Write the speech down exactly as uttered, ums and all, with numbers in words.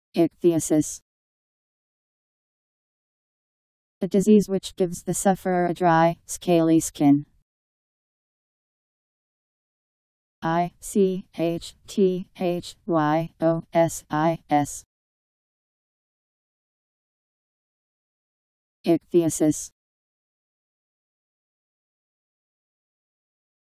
Ichthyosis. A disease which gives the sufferer a dry, scaly skin. I C H T H Y O S I S. Ichthyosis.